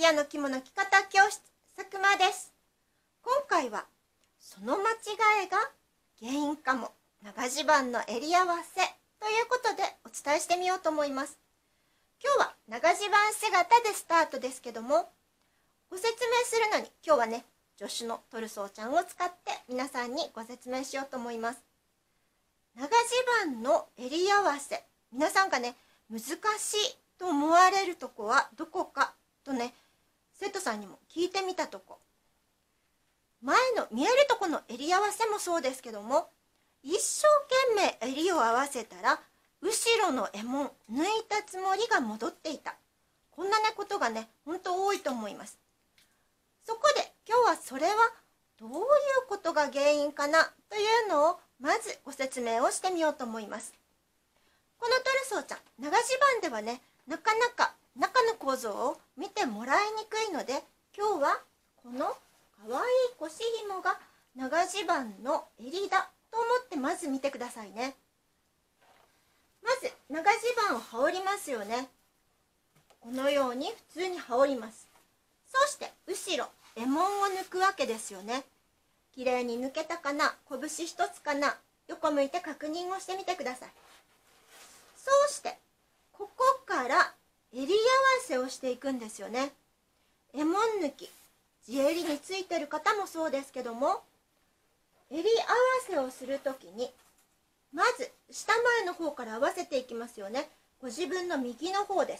アの着物着方教室佐久間です。今回はその間違いが原因かも、長襦袢の襟合わせということでお伝えしてみようと思います。今日は長襦袢姿でスタートですけども、ご説明するのに今日はね、助手のトルソーちゃんを使って皆さんにご説明しようと思います。長襦袢の襟合わせ、皆さんがね、難しいと思われるとこはどこかとね、生徒さんにも聞いてみたとこ、前の見えるとこの襟合わせもそうですけども、一生懸命襟を合わせたら後ろの衣紋抜いたつもりが戻っていた、こんなねことがね本当多いと思います。そこで今日はそれはどういうことが原因かなというのをまずご説明をしてみようと思います。このトルソーちゃん、長襦袢ではね、なかなか中の構造を見てもらいにくいので、今日はこのかわいい腰紐が長襦袢の襟だと思ってまず見てくださいね。まず長襦袢を羽織りますよね。このように普通に羽織ります。そして後ろ衣紋を抜くわけですよね。きれいに抜けたかな、拳一つかな、横向いて確認をしてみてください。そうしてここから襟合わせをしていくんですよね。衣紋抜き、地襟についてる方もそうですけども、襟合わせをするときにまず下前の方から合わせていきますよね。ご自分の右の方です。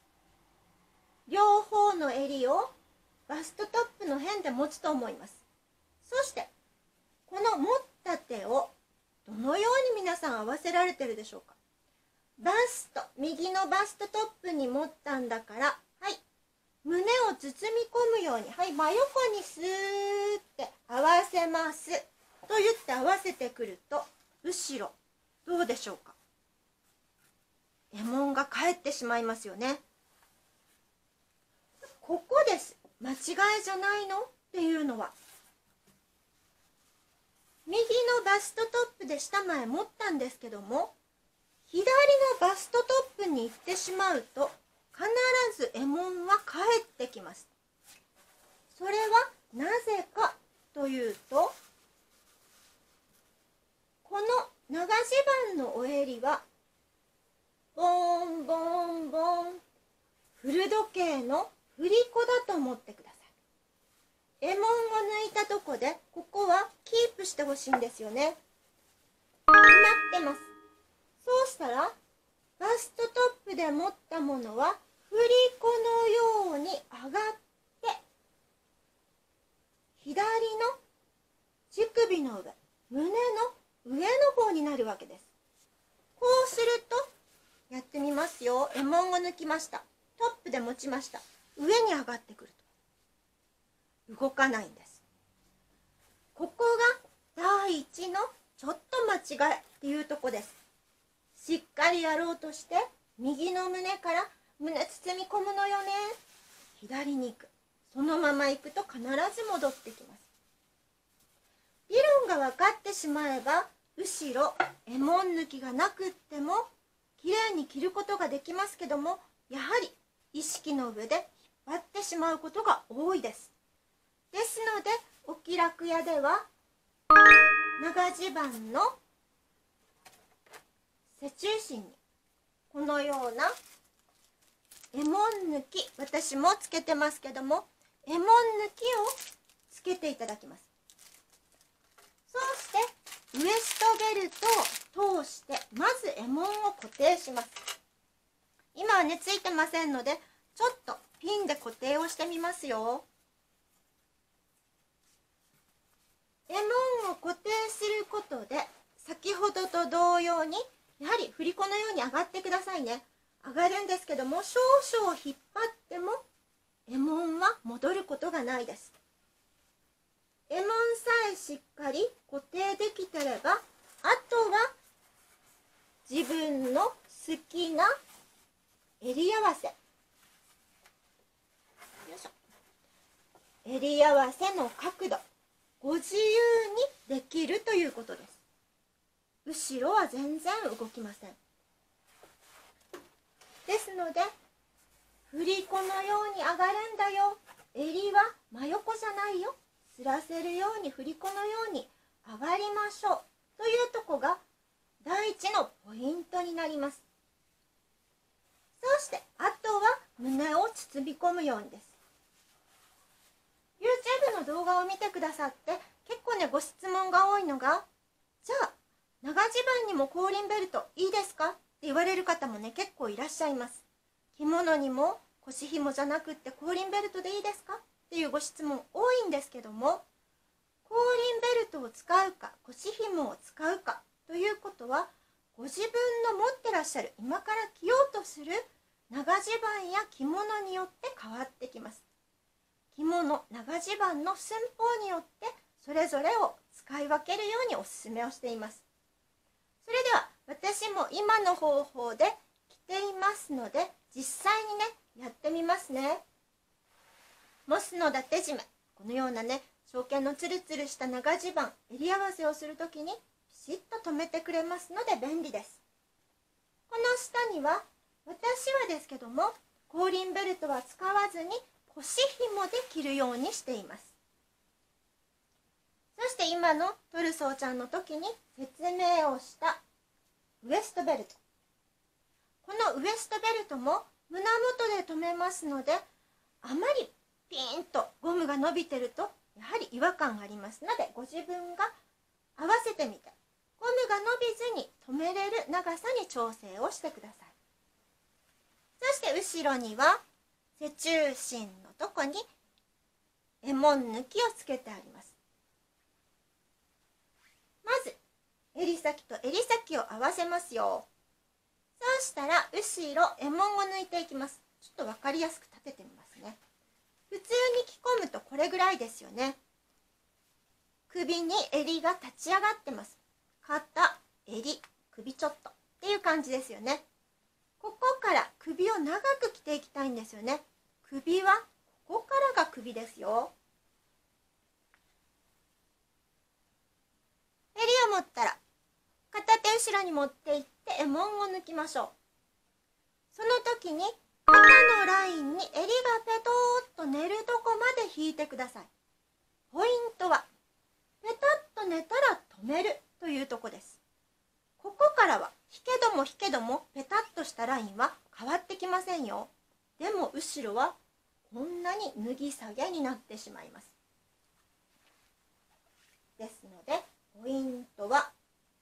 両方の襟をバストトップの辺で持つと思います。そしてこの持った手をどのように皆さん合わせられてるでしょうか。バスト、右のバストトップに持ったんだから、はい、胸を包み込むように、はい、真横にスーって合わせますと言って合わせてくると、後ろどうでしょうか。衣紋が返ってしまいますよね。ここです。間違いじゃないのっていうのは、右のバストトップで下前持ったんですけども、左のバストトップに行ってしまうと必ず衣紋は返ってきます。それはなぜかというと、この長襦袢のお襟はボンボンボン、古時計の振り子だと思ってください。衣紋を抜いたとこでここはキープしてほしいんですよね。決まってます。そうしたらバストトップで持ったものは振り子のように上がって左の乳首の上、胸の上の方になるわけです。こうすると、やってみますよ。衣紋を抜きました。トップで持ちました。上に上がってくると動かないんです。ここが第一のちょっと間違いっていうとこです。しっかりやろうとして右の胸から胸包み込むのよね。左に行く。そのまま行くと必ず戻ってきます。理論が分かってしまえば後ろ衣紋抜きがなくってもきれいに着ることができますけども、やはり意識の上で引っ張ってしまうことが多いです。ですのでお気楽屋では長襦袢の背中心にこのような衣紋抜き、私もつけてますけども、衣紋抜きをつけていただきます。そうしてウエストベルトを通してまず衣紋を固定します。今はねついてませんので、ちょっとピンで固定をしてみますよ。衣紋を固定することで先ほどと同様にやはり振り子のように上がってくださいね。上がるんですけども、少々引っ張っても衣紋は戻ることがないです。衣紋さえしっかり固定できてれば、あとは自分の好きな襟合わせ、よいしょ、襟合わせの角度、ご自由にできるということです。後ろは全然動きません。ですので振り子のように上がるんだよ。襟は真横じゃないよ。すらせるように振り子のように上がりましょうというとこが第一のポイントになります。そしてあとは胸を包み込むようにです。 YouTube の動画を見てくださって結構ねご質問が多いのが、じゃあ長襦袢にも後輪ベルトいいですかって言われる方もね結構いらっしゃいます。着物にも腰紐じゃなくって後輪ベルトでいいですかっていうご質問多いんですけども、後輪ベルトを使うか腰紐を使うかということはご自分の持ってらっしゃる今から着ようとする長襦袢や着物によって変わってきます。着物長襦袢の寸法によってそれぞれを使い分けるようにおすすめをしています。それでは私も今の方法で着ていますので実際にねやってみますね。モスの伊達締め、このようなね正肩のツルツルした長襦袢襟合わせをするときにピシッと留めてくれますので便利です。この下には私はですけども後輪ベルトは使わずに腰紐で着るようにしています。そして今のトルソーちゃんの時に説明をしたウエストベルト、このウエストベルトも胸元で留めますので、あまりピーンとゴムが伸びてるとやはり違和感がありますので、ご自分が合わせてみてゴムが伸びずに留めれる長さに調整をしてください。そして後ろには背中心のとこに衣紋抜きをつけてあります。まず襟先と襟先を合わせますよ。そうしたら後ろ衣紋を抜いていきます。ちょっと分かりやすく立ててみますね。普通に着込むとこれぐらいですよね。首に襟が立ち上がってます。肩、襟、首ちょっとっていう感じですよね。ここから首を長く着ていきたいんですよね。首はここからが首ですよ。襟を持ったら片手後ろに持っていって衣紋を抜きましょう。その時に肩のラインに襟がペトーっと寝るとこまで引いてください。ポイントはペタッと寝たら止めるというとこです。ここからは引けどもペタッとしたラインは変わってきませんよ。でも後ろはこんなに脱ぎ下げになってしまいます。ですのでポイントは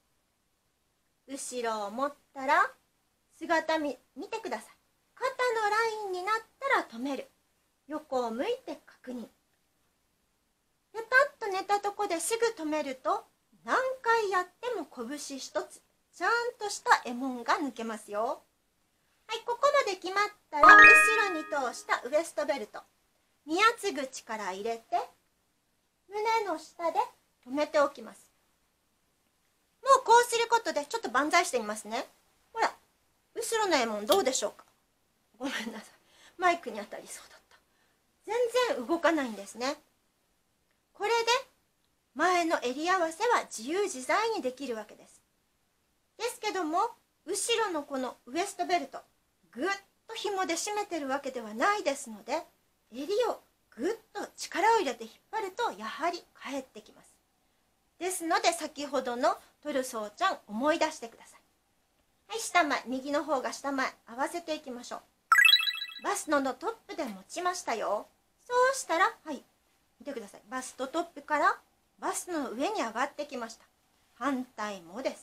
後ろを持ったら姿見てください。肩のラインになったら止める。横を向いて確認。ペタッと寝たとこですぐ止めると何回やっても拳一つちゃんとした衣紋が抜けますよ。はい、ここまで決まったら後ろに通したウエストベルト、身厚口から入れて胸の下で留めておきます。もうこうすることでちょっと万歳してみますね。ほら後ろの衣紋どうでしょうか。ごめんなさい、マイクに当たりそうだった。全然動かないんですね。これで前の襟合わせは自由自在にできるわけです。ですけども後ろのこのウエストベルトぐっと紐で締めてるわけではないですので、襟をぐっと力を入れて引っ張るとやはり返ってきます。ですので先ほどのトルソーちゃん思い出してください。はい、下前、右の方が下前合わせていきましょう。バストのトップで持ちましたよ。そうしたらはい見てください。バストトップからバストの上に上がってきました。反対もです。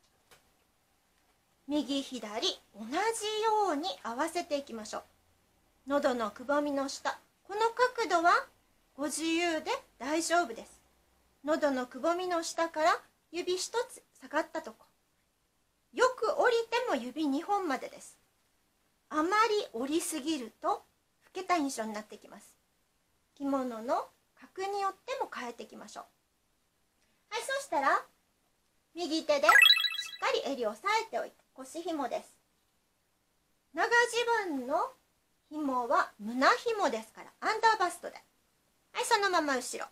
右左同じように合わせていきましょう。喉のくぼみの下、この角度はご自由で大丈夫です。喉のくぼみの下から指一つ下がったとこ、よく降りても指2本までです。あまり降りすぎると老けた印象になってきます。着物の格によっても変えていきましょう。はい、そしたら右手でしっかり襟を押さえておいて腰紐です。長襦袢の紐は胸紐ですからアンダーバストで、はい、そのまま後ろ、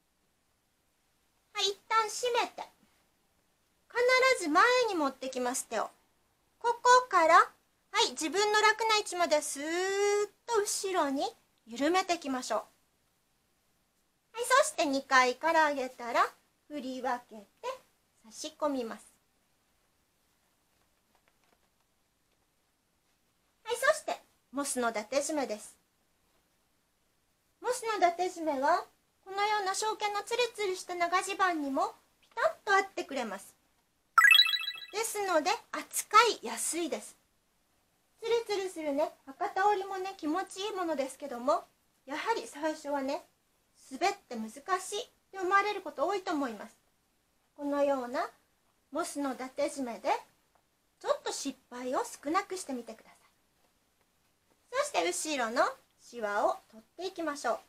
はい、一旦締めて必ず前に持ってきます。手をここからははい、自分の楽な位置までスーッと後ろに緩めていきましょう。はい、そして2回から上げたら振り分けて差し込みます。はい、そしてモスの伊達締めです。モスの伊達締めはこのような正拳のツルツルした長襦袢にもピタッと合ってくれます。ですので扱いやすいです。ツルツルするね博多織もね気持ちいいものですけども、やはり最初はね滑って難しいって思われること多いと思います。このようなモスの伊達締めでちょっと失敗を少なくしてみてください。そして後ろのシワを取っていきましょう。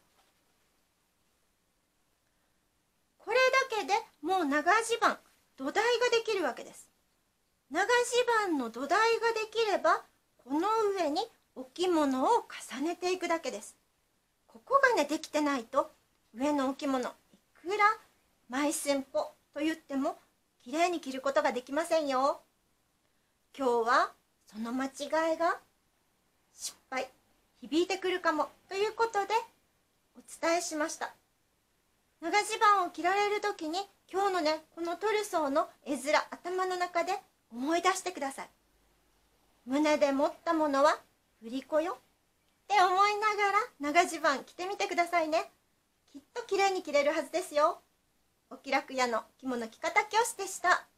これだけでもう長襦袢土台ができるわけです。長襦袢の土台ができればこの上にお着物を重ねていくだけです。ここがねできてないと上のお着物いくらマイ寸法と言ってもきれいに着ることができませんよ。今日はその間違いが失敗響いてくるかもということでお伝えしました。長襦袢を着られる時に今日のねこのトルソーの絵面頭の中で思い出してください。胸で持ったものは振り子よって思いながら長襦袢着てみてくださいね。きっときれいに着れるはずですよ。お気楽屋の着物着方教師でした。